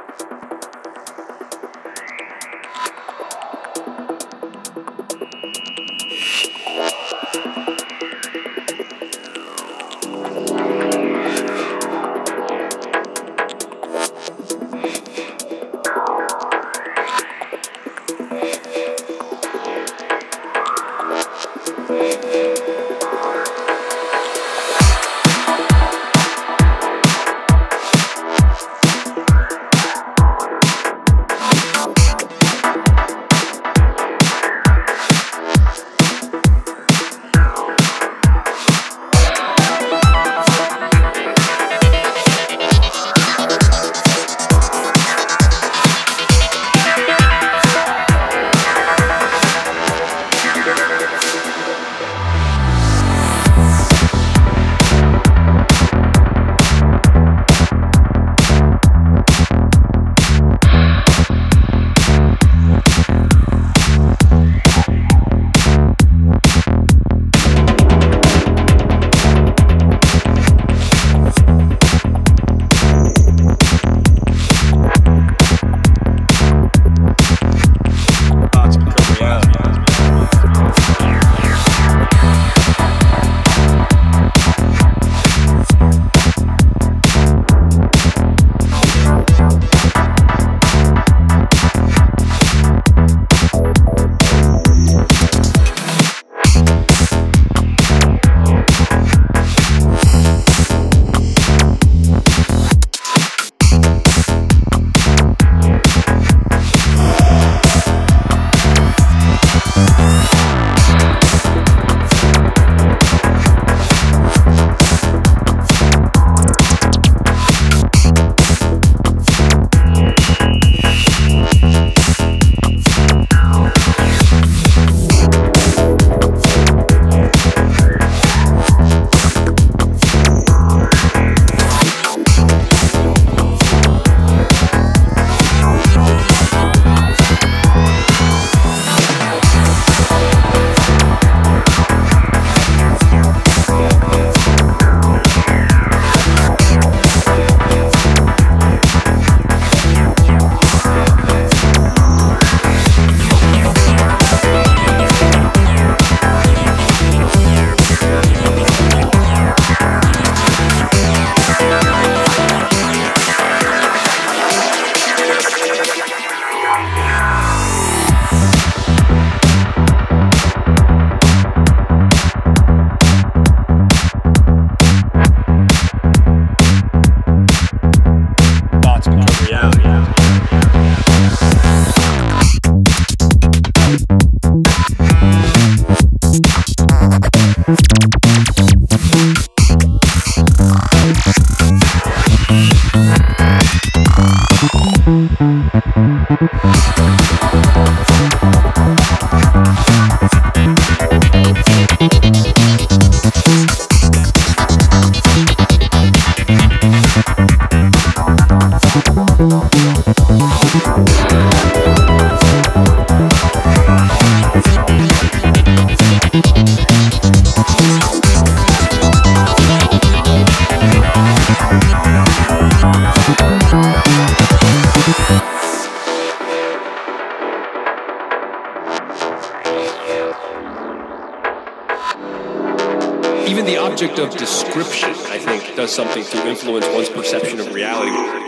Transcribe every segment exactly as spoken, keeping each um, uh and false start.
Even the object of description, I think, does something to influence one's perception of reality,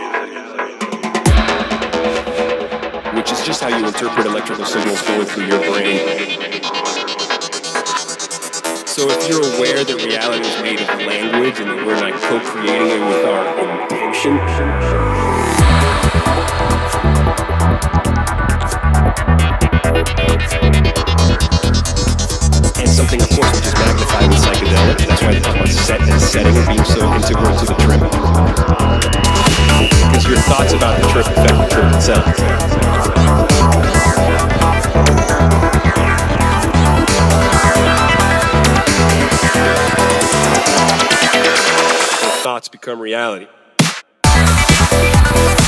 which is just how you interpret electrical signals going through your brain. So if you're aware that reality is made of language and that we're like co-creating it with our intention, and something, of course, which is magnified in psychedelics. That's why they talk about set and setting being so integral to the trip. Because your thoughts about the trip affect the trip itself. So thoughts become reality.